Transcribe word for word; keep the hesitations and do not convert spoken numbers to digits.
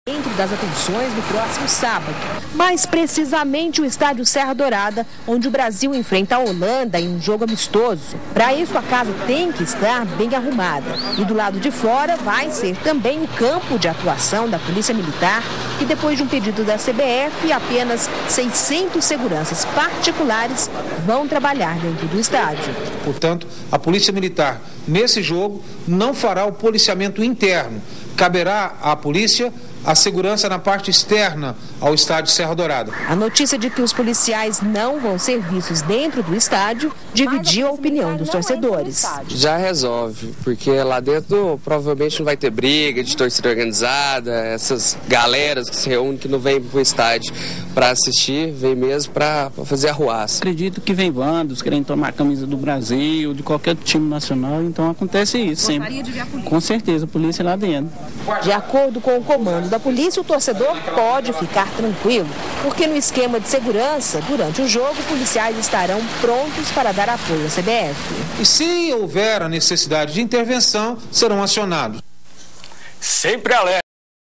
Dentro das atenções no próximo sábado, mais precisamente o estádio Serra Dourada, onde o Brasil enfrenta a Holanda em um jogo amistoso. Para isso, a casa tem que estar bem arrumada. E do lado de fora vai ser também o campo de atuação da Polícia Militar, que depois de um pedido da C B F, apenas seiscentos seguranças particulares vão trabalhar dentro do estádio. Portanto, a Polícia Militar, nesse jogo, não fará o policiamento interno. Caberá à polícia a segurança na parte externa ao estádio Serra Dourada. A notícia de que os policiais não vão ser vistos dentro do estádio dividiu a opinião dos torcedores. Já resolve, porque lá dentro provavelmente não vai ter briga de torcida organizada, essas galeras que se reúnem que não vêm para o estádio para assistir, vem mesmo para fazer arruaça. Acredito que vem vândalos querendo tomar a camisa do Brasil, de qualquer time nacional, então acontece isso sempre. De ver a polícia. Com certeza, a polícia lá dentro. De acordo com o comando da polícia, o torcedor pode ficar tranquilo, porque no esquema de segurança, durante o jogo, policiais estarão prontos para dar apoio à C B F. E se houver a necessidade de intervenção, serão acionados. Sempre alerta.